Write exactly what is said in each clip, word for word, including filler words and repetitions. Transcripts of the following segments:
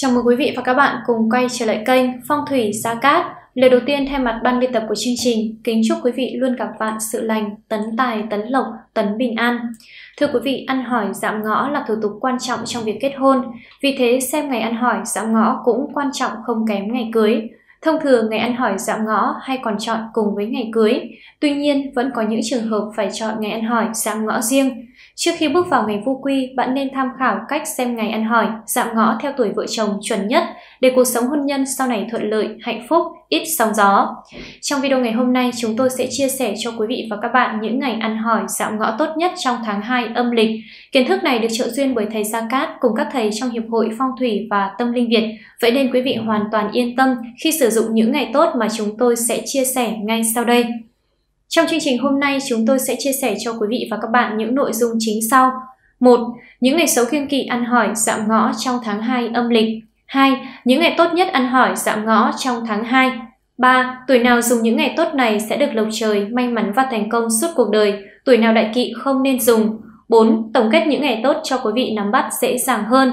Chào mừng quý vị và các bạn cùng quay trở lại kênh Phong thủy Gia Cát. Lời đầu tiên thay mặt ban biên tập của chương trình, kính chúc quý vị luôn gặp vạn sự lành, tấn tài, tấn lộc, tấn bình an. Thưa quý vị, ăn hỏi dạm ngõ là thủ tục quan trọng trong việc kết hôn. Vì thế, xem ngày ăn hỏi dạm ngõ cũng quan trọng không kém ngày cưới. Thông thường, ngày ăn hỏi dạm ngõ hay còn chọn cùng với ngày cưới. Tuy nhiên, vẫn có những trường hợp phải chọn ngày ăn hỏi dạm ngõ riêng. Trước khi bước vào ngày vu quy, bạn nên tham khảo cách xem ngày ăn hỏi dạm ngõ theo tuổi vợ chồng chuẩn nhất để cuộc sống hôn nhân sau này thuận lợi, hạnh phúc, ít sóng gió. Trong video ngày hôm nay, chúng tôi sẽ chia sẻ cho quý vị và các bạn những ngày ăn hỏi dạm ngõ tốt nhất trong tháng hai âm lịch. Kiến thức này được trợ duyên bởi thầy Gia Cát cùng các thầy trong Hiệp hội Phong thủy và Tâm linh Việt. Vậy nên quý vị hoàn toàn yên tâm khi sử dụng những ngày tốt mà chúng tôi sẽ chia sẻ ngay sau đây. Trong chương trình hôm nay, chúng tôi sẽ chia sẻ cho quý vị và các bạn những nội dung chính sau. một. Những ngày xấu kiêng kỵ ăn hỏi dạm ngõ trong tháng hai âm lịch. hai. Những ngày tốt nhất ăn hỏi dạm ngõ trong tháng hai. ba. Tuổi nào dùng những ngày tốt này sẽ được lộc trời, may mắn và thành công suốt cuộc đời. Tuổi nào đại kỵ không nên dùng. bốn. Tổng kết những ngày tốt cho quý vị nắm bắt dễ dàng hơn.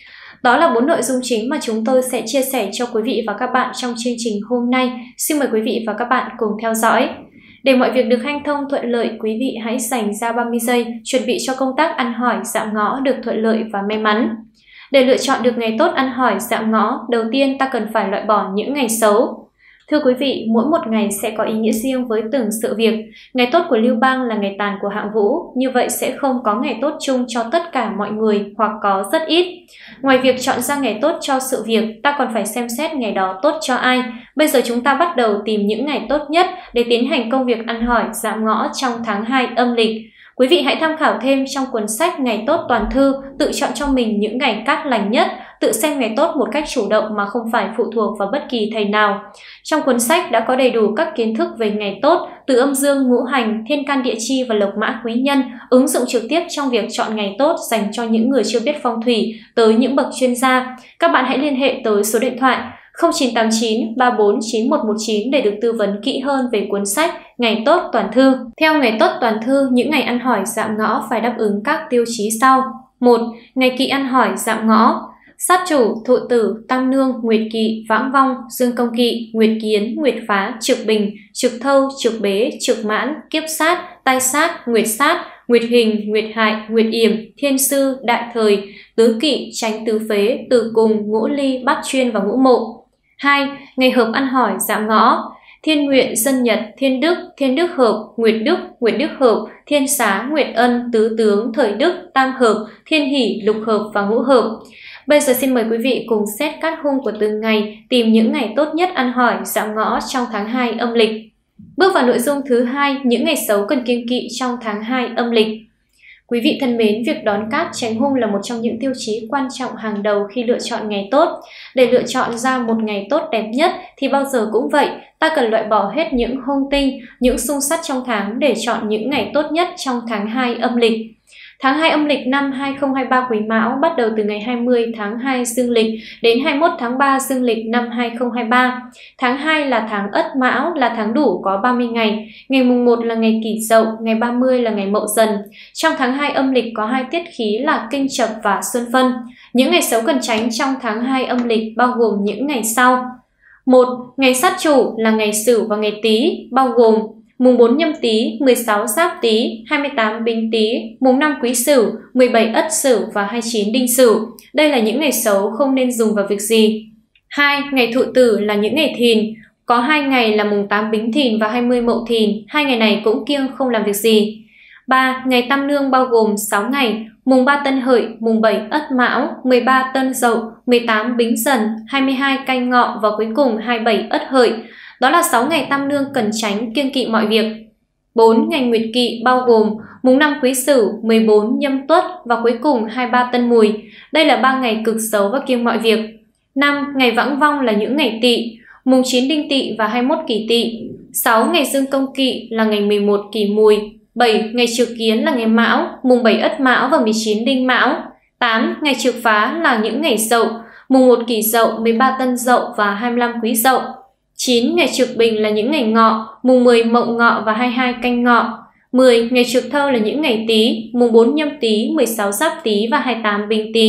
Đó là bốn nội dung chính mà chúng tôi sẽ chia sẻ cho quý vị và các bạn trong chương trình hôm nay. Xin mời quý vị và các bạn cùng theo dõi. Để mọi việc được hanh thông thuận lợi, quý vị hãy dành ra ba mươi giây chuẩn bị cho công tác ăn hỏi dạm ngõ được thuận lợi và may mắn. Để lựa chọn được ngày tốt ăn hỏi dạm ngõ, đầu tiên ta cần phải loại bỏ những ngày xấu. Thưa quý vị, mỗi một ngày sẽ có ý nghĩa riêng với từng sự việc. Ngày tốt của Lưu Bang là ngày tàn của Hạng Vũ, như vậy sẽ không có ngày tốt chung cho tất cả mọi người hoặc có rất ít. Ngoài việc chọn ra ngày tốt cho sự việc, ta còn phải xem xét ngày đó tốt cho ai. Bây giờ chúng ta bắt đầu tìm những ngày tốt nhất để tiến hành công việc ăn hỏi dạm ngõ trong tháng hai âm lịch. Quý vị hãy tham khảo thêm trong cuốn sách Ngày tốt toàn thư, tự chọn cho mình những ngày cát lành nhất, tự xem ngày tốt một cách chủ động mà không phải phụ thuộc vào bất kỳ thầy nào. Trong cuốn sách đã có đầy đủ các kiến thức về ngày tốt, từ âm dương, ngũ hành, thiên can địa chi và lộc mã quý nhân, ứng dụng trực tiếp trong việc chọn ngày tốt dành cho những người chưa biết phong thủy tới những bậc chuyên gia. Các bạn hãy liên hệ tới số điện thoại không chín tám chín ba bốn chín một một chín để được tư vấn kỹ hơn về cuốn sách Ngày tốt toàn thư. Theo Ngày tốt toàn thư, những ngày ăn hỏi dạm ngõ phải đáp ứng các tiêu chí sau. một. Ngày kỵ ăn hỏi dạm ngõ. Sát chủ, thụ tử, tam nương, nguyệt kỵ, vãng vong, dương công kỵ, nguyệt kiến, nguyệt phá, trực bình, trực thâu, trực bế, trực mãn, kiếp sát, tai sát, nguyệt sát, nguyệt hình, nguyệt hại, nguyệt yểm, thiên sư, đại thời, tứ kỵ, tránh tứ phế, từ cùng, ngũ ly, bát chuyên và ngũ mộ. hai. Ngày hợp ăn hỏi dạm ngõ. Thiên nguyện, dân nhật, thiên đức, thiên đức hợp, nguyệt đức, nguyệt đức hợp, thiên xá, nguyệt ân, tứ tướng, thời đức, tam hợp, thiên hỷ, lục hợp và ngũ hợp. Bây giờ xin mời quý vị cùng xét cát hung của từng ngày, tìm những ngày tốt nhất ăn hỏi dạm ngõ trong tháng hai âm lịch. Bước vào nội dung thứ hai, những ngày xấu cần kiêng kỵ trong tháng hai âm lịch. Quý vị thân mến, việc đón cát tránh hung là một trong những tiêu chí quan trọng hàng đầu khi lựa chọn ngày tốt. Để lựa chọn ra một ngày tốt đẹp nhất thì bao giờ cũng vậy, ta cần loại bỏ hết những hung tinh, những xung sát trong tháng để chọn những ngày tốt nhất trong tháng hai âm lịch. Tháng hai âm lịch năm hai nghìn không trăm hai mươi ba Quý Mão bắt đầu từ ngày hai mươi tháng hai dương lịch đến hai mươi mốt tháng ba dương lịch năm hai nghìn không trăm hai mươi ba. Tháng hai là tháng Ất Mão, là tháng đủ có ba mươi ngày. Ngày mùng một là ngày Kỷ Dậu, ngày ba mươi là ngày Mậu Dần. Trong tháng hai âm lịch có hai tiết khí là Kinh Chập và Xuân Phân. Những ngày xấu cần tránh trong tháng hai âm lịch bao gồm những ngày sau. một. Ngày sát chủ là ngày Sửu và ngày Tý, bao gồm mùng bốn Nhâm Tý, mười sáu Giáp Tý, hai mươi tám Bính Tý, mùng năm Quý Sửu, mười bảy Ất Sửu và hai mươi chín Đinh Sửu. Đây là những ngày xấu không nên dùng vào việc gì. hai. Ngày Thụ Tử là những ngày Thìn. Có hai ngày là mùng tám Bính Thìn và hai mươi Mậu Thìn. Hai ngày này cũng kiêng không làm việc gì. ba. Ngày Tam Nương bao gồm sáu ngày. Mùng ba Tân Hợi, mùng bảy Ất Mão, mười ba Tân Dậu, mười tám Bính Dần, hai mươi hai Canh Ngọ và cuối cùng hai mươi bảy Ất Hợi. Đó là sáu ngày tam nương cần tránh kiêng kỵ mọi việc. bốn. Ngày Nguyệt Kỵ bao gồm mùng năm Quý Sửu, mười bốn Nhâm Tuất và cuối cùng hai mươi ba Tân Mùi. Đây là ba ngày cực xấu và kiêng mọi việc. năm. Ngày Vãng Vong là những ngày Tỵ, mùng chín Đinh Tỵ và hai mươi mốt Kỷ Tỵ. sáu. Ngày Dương Công Kỵ là ngày mười một Kỷ Mùi. bảy. Ngày Trực Kiến là ngày Mão, mùng bảy Ất Mão và mười chín Đinh Mão. tám. Ngày Trực Phá là những ngày Dậu, mùng một Kỷ Dậu, mười ba Tân Dậu và hai mươi lăm Quý Dậu. chín. Ngày Trực Bình là những ngày Ngọ, mùng mười Mậu Ngọ và hai mươi hai Canh Ngọ. mười. Ngày Trực Thâu là những ngày Tý, mùng bốn Nhâm Tý, mười sáu Giáp Tý và hai mươi tám Bính Tý.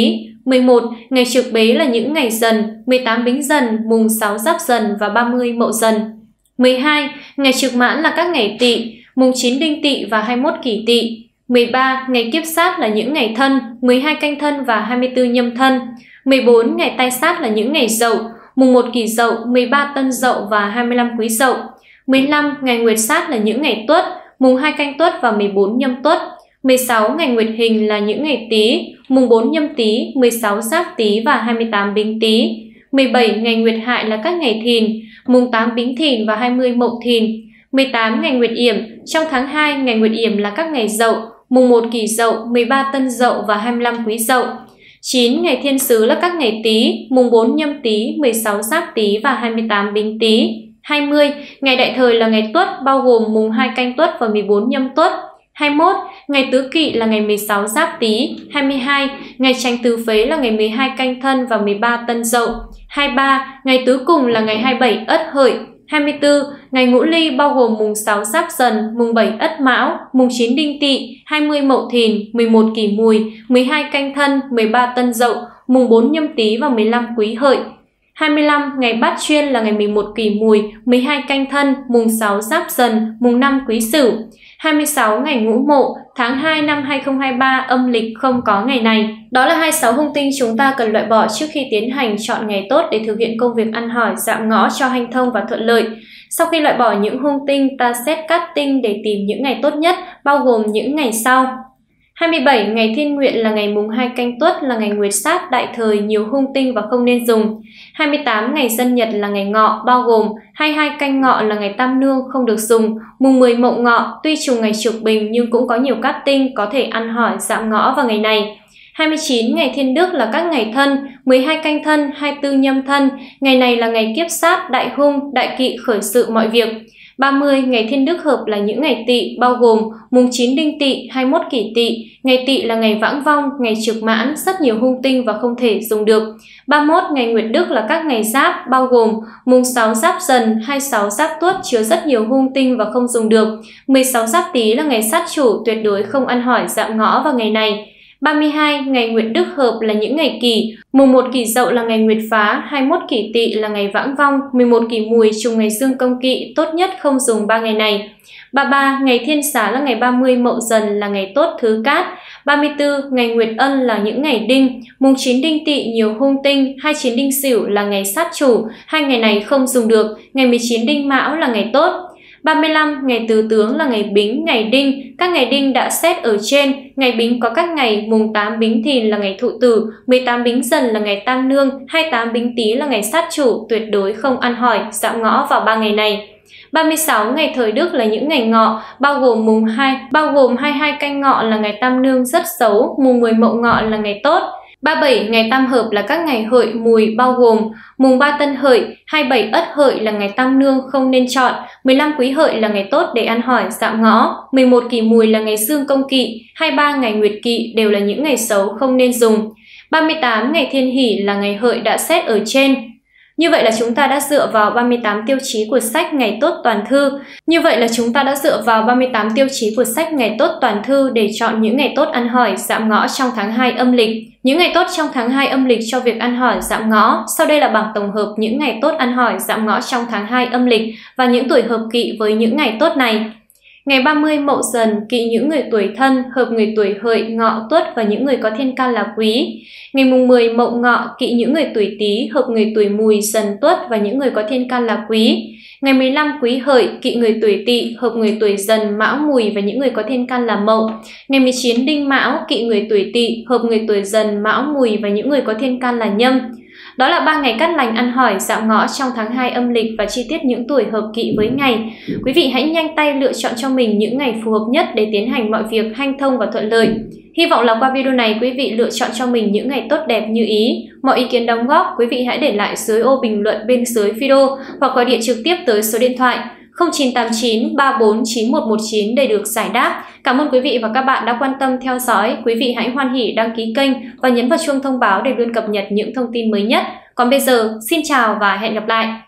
mười một. Ngày trực bế là những ngày Dần, mười tám Bính Dần, mùng sáu Giáp Dần và ba mươi Mậu Dần. mười hai. Ngày trực mãn là các ngày Tỵ, mùng chín Đinh Tỵ và hai mươi mốt Kỷ Tỵ. mười ba. Ngày kiếp sát là những ngày Thân, mười hai Canh Thân và hai mươi tư Nhâm Thân. mười bốn. Ngày tai sát là những ngày Dậu, mùng một Kỷ Dậu, mười ba Tân Dậu và hai mươi lăm Quý Dậu. mười lăm. Ngày Nguyệt sát là những ngày Tuất, mùng hai Canh Tuất và mười bốn Nhâm Tuất. mười sáu. Ngày Nguyệt hình là những ngày Tý, mùng bốn Nhâm Tý, mười sáu Giáp Tý và hai mươi tám Bính Tý. mười bảy. Ngày Nguyệt hại là các ngày Thìn, mùng tám Bính Thìn và hai mươi Mậu Thìn. mười tám. Ngày Nguyệt yểm, trong tháng hai ngày Nguyệt yểm là các ngày Dậu, mùng một Kỷ Dậu, mười ba Tân Dậu và hai mươi lăm Quý Dậu. chín. Ngày Thiên Sứ là các ngày Tý, mùng bốn Nhâm Tý, mười sáu Giáp Tý và hai mươi tám Bính Tý. hai mươi. Ngày Đại Thời là ngày Tuất, bao gồm mùng hai Canh Tuất và mười bốn Nhâm Tuất. hai mươi mốt. Ngày Tứ Kỵ là ngày mười sáu Giáp Tý. hai mươi hai. Ngày Chánh Tứ Phế là ngày mười hai Canh Thân và mười ba Tân Dậu. hai mươi ba. Ngày Tứ Cùng là ngày hai mươi bảy Ất Hợi. hai mươi tư. Ngày Ngũ Ly bao gồm mùng sáu Giáp Dần, mùng bảy Ất Mão, mùng chín Đinh Tỵ, hai mươi Mậu Thìn, mười một Kỷ Mùi, mười hai Canh Thân, mười ba Tân Dậu, mùng bốn Nhâm Tý và mười lăm Quý Hợi. hai mươi lăm. Ngày Bát Chuyên là ngày mười một Kỷ Mùi, mười hai Canh Thân, mùng sáu Giáp Dần, mùng năm Quý Sửu. hai mươi sáu. Ngày Ngũ Mộ, tháng hai năm hai nghìn không trăm hai mươi ba âm lịch không có ngày này. Đó là hai mươi sáu hung tinh chúng ta cần loại bỏ trước khi tiến hành chọn ngày tốt để thực hiện công việc ăn hỏi dạm ngõ cho hanh thông và thuận lợi. Sau khi loại bỏ những hung tinh, ta xét cát tinh để tìm những ngày tốt nhất, bao gồm những ngày sau. hai mươi bảy. Ngày Thiên Nguyện là ngày mùng hai Canh Tuất, là ngày Nguyệt sát đại thời, nhiều hung tinh và không nên dùng. hai mươi tám. Ngày Dân Nhật là ngày Ngọ, bao gồm hai mươi hai Canh Ngọ là ngày Tam Nương, không được dùng. Mùng mười Mậu Ngọ, tuy trùng ngày trực bình nhưng cũng có nhiều cát tinh, có thể ăn hỏi dạm ngõ vào ngày này. hai mươi chín. Ngày Thiên Đức là các ngày Thân, mười hai Canh Thân, hai mươi tư Nhâm Thân. Ngày này là ngày kiếp sát, đại hung, đại kỵ khởi sự mọi việc. ba mươi. Ngày Thiên Đức hợp là những ngày Tỵ, bao gồm mùng chín Đinh Tỵ, hai mươi mốt Kỷ Tỵ. Ngày Tỵ là ngày vãng vong, ngày trực mãn, rất nhiều hung tinh và không thể dùng được. ba mươi mốt. Ngày Nguyệt Đức là các ngày Giáp, bao gồm mùng sáu Giáp Dần, hai mươi sáu Giáp Tuất, chứa rất nhiều hung tinh và không dùng được. mười sáu Giáp Tý là ngày sát chủ, tuyệt đối không ăn hỏi dạm ngõ vào ngày này. ba mươi hai. Ngày Nguyệt Đức hợp là những ngày Kỷ, mùng một Kỷ Dậu là ngày Nguyệt phá, hai mươi mốt Kỷ Tỵ là ngày vãng vong, mười một Kỷ Mùi trùng ngày Dương Công Kỵ, tốt nhất không dùng ba ngày này. ba mươi ba. Ngày Thiên Xá là ngày ba mươi Mậu Dần là ngày tốt thứ cát. ba mươi tư. Ngày Nguyệt Ân là những ngày Đinh, mùng chín Đinh Tỵ nhiều hung tinh, hai mươi chín Đinh Sửu là ngày sát chủ, hai ngày này không dùng được. Ngày mười chín Đinh Mão là ngày tốt. ba mươi lăm. Ngày Tứ Tướng là ngày Bính, ngày Đinh, các ngày Đinh đã xét ở trên. Ngày Bính có các ngày mùng tám Bính Thìn là ngày Thụ Tử, mười tám Bính Dần là ngày Tam Nương, hai mươi tám Bính Tý là ngày sát chủ, tuyệt đối không ăn hỏi dạm ngõ vào ba ngày này. ba mươi sáu. Ngày Thời Đức là những ngày Ngọ, bao gồm mùng hai, bao gồm hai mươi hai Canh Ngọ là ngày Tam Nương rất xấu, mùng mười Mậu Ngọ là ngày tốt. ba mươi bảy. Ngày Tam Hợp là các ngày Hợi, Mùi, bao gồm mùng ba Tân Hợi, hai mươi bảy Ất Hợi là ngày Tam Nương, không nên chọn, mười lăm Quý Hợi là ngày tốt để ăn hỏi dạm ngõ, mười một Kỷ Mùi là ngày Dương Công Kỵ, hai mươi ba ngày Nguyệt Kỵ đều là những ngày xấu không nên dùng. ba mươi tám. Ngày Thiên Hỷ là ngày Hợi đã xét ở trên. Như vậy là chúng ta đã dựa vào ba mươi tám tiêu chí của sách Ngày Tốt Toàn Thư. Như vậy là chúng ta đã dựa vào ba mươi tám tiêu chí của sách Ngày Tốt Toàn Thư để chọn những ngày tốt ăn hỏi dạm ngõ trong tháng hai âm lịch. Những ngày tốt trong tháng hai âm lịch cho việc ăn hỏi dạm ngõ. Sau đây là bảng tổng hợp những ngày tốt ăn hỏi dạm ngõ trong tháng hai âm lịch và những tuổi hợp kỵ với những ngày tốt này. Ngày ba mươi Mậu Dần, kỵ những người tuổi Thân, hợp người tuổi Hợi, Ngọ, Tuất và những người có thiên can là Quý. Ngày mùng mười Mậu Ngọ, kỵ những người tuổi Tý, hợp người tuổi Mùi, Dần, Tuất và những người có thiên can là Quý. Ngày mười lăm Quý Hợi, kỵ người tuổi Tỵ, hợp người tuổi Dần, Mão, Mùi và những người có thiên can là Mậu. Ngày mười chín Đinh Mão, kỵ người tuổi Tỵ, hợp người tuổi Dần, Mão, Mùi và những người có thiên can là Nhâm. Đó là ba ngày cát lành ăn hỏi dạm ngõ trong tháng hai âm lịch và chi tiết những tuổi hợp kỵ với ngày. Quý vị hãy nhanh tay lựa chọn cho mình những ngày phù hợp nhất để tiến hành mọi việc hanh thông và thuận lợi. Hy vọng là qua video này quý vị lựa chọn cho mình những ngày tốt đẹp như ý. Mọi ý kiến đóng góp quý vị hãy để lại dưới ô bình luận bên dưới video hoặc gọi điện trực tiếp tới số điện thoại không chín tám chín ba bốn chín một một chín để được giải đáp. Cảm ơn quý vị và các bạn đã quan tâm theo dõi. Quý vị hãy hoan hỉ đăng ký kênh và nhấn vào chuông thông báo để luôn cập nhật những thông tin mới nhất. Còn bây giờ, xin chào và hẹn gặp lại!